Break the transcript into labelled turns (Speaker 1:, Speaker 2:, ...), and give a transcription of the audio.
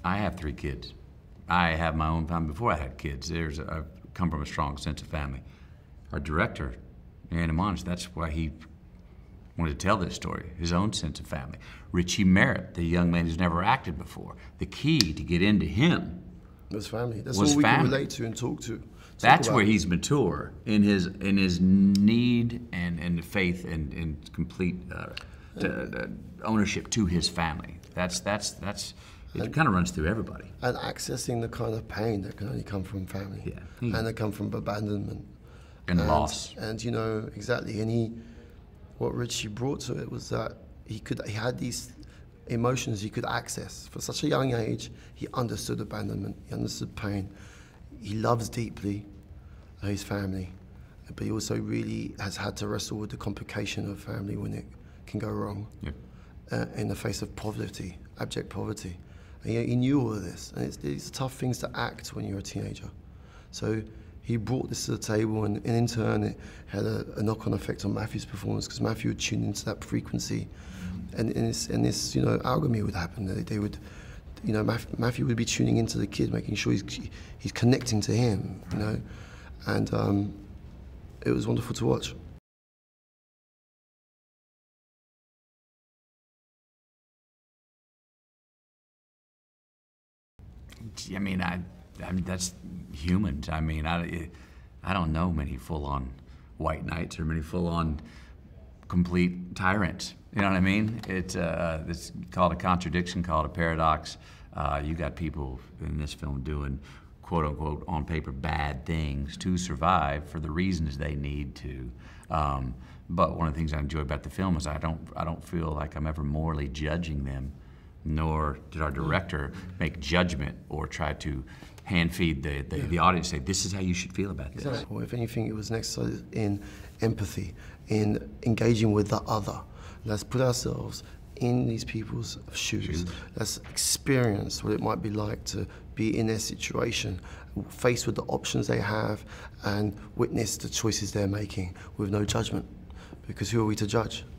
Speaker 1: I have 3 kids. I have my own family before I had kids. I come from a strong sense of family. Our director, Aaron Amonis, that's why he wanted to tell this story, his own sense of family. Richie Merritt, the young man who's never acted before, the key to get into him
Speaker 2: was family. That's
Speaker 1: was
Speaker 2: all we
Speaker 1: family.
Speaker 2: can relate to and talk to.
Speaker 1: That's where he's mature in his need and faith and complete ownership to his family. It kind of runs through everybody.
Speaker 2: And accessing the kind of pain that can only come from family.
Speaker 1: Yeah.
Speaker 2: And that come from abandonment.
Speaker 1: And loss.
Speaker 2: And you know, exactly. And what Richie brought to it was that he had these emotions he could access. For such a young age, he understood abandonment, he understood pain. He loves deeply his family, but he also really has had to wrestle with the complication of family when it can go wrong.
Speaker 1: Yeah.
Speaker 2: In the face of poverty, abject poverty. And he knew all of this, and it's tough things to act when you're a teenager. So he brought this to the table, and in turn it had a knock-on effect on Matthew's performance, because Matthew would tune into that frequency, and this alchemy would happen. They would, Matthew would be tuning into the kid, making sure he's connecting to him, and it was wonderful to watch.
Speaker 1: I mean, that's humans. I mean, I don't know many full-on white knights or many full-on complete tyrants. You know what I mean? It's called a contradiction, called a paradox. You got people in this film doing quote-unquote on paper bad things to survive for the reasons they need to. But one of the things I enjoy about the film is I don't feel like I'm ever morally judging them, nor did our director make judgment or try to hand feed the audience, say, this is how you should feel about this.
Speaker 2: Exactly. Or if anything, it was an exercise in empathy, in engaging with the other. Let's put ourselves in these people's shoes. Let's experience what it might be like to be in their situation, faced with the options they have, and witness the choices they're making with no judgment. Because who are we to judge?